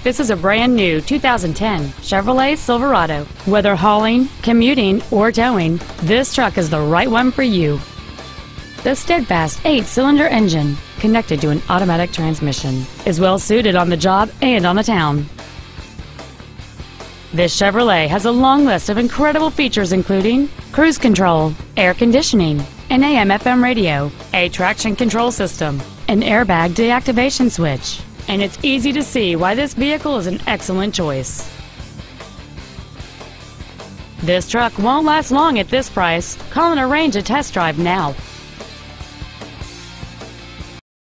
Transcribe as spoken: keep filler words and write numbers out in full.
This is a brand new two thousand ten Chevrolet Silverado. Whether hauling, commuting, or towing, this truck is the right one for you. The steadfast eight-cylinder engine, connected to an automatic transmission, is well suited on the job and on the town. This Chevrolet has a long list of incredible features including cruise control, air conditioning, an A M F M radio, a traction control system, an airbag deactivation switch, and it's easy to see why this vehicle is an excellent choice. This truck won't last long at this price. Call and arrange a test drive now.